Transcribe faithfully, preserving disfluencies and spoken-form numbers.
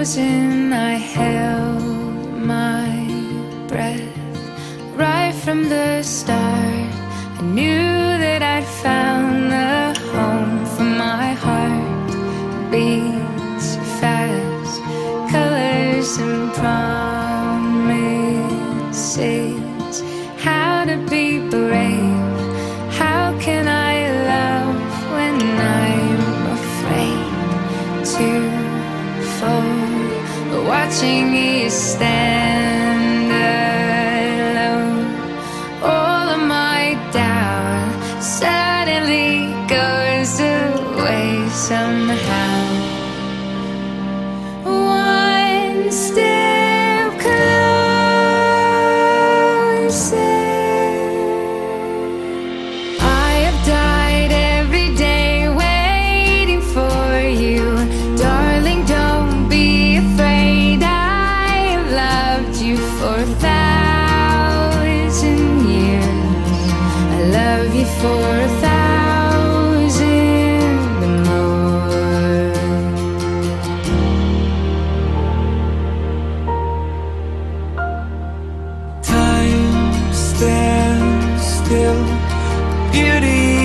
frozen, I held my breath. Right from the start, I knew that I'd found the home for my heart. Beats fast, colors and promises. How to be brave, how can I love when I'm afraid to fall? Watching you stand alone, all of my doubt suddenly goes away somehow. One step closer. I have died every day waiting for you. Darling, don't be afraid. I have loved you for a thousand years. I love you for a thousand more. Time stands still, beauty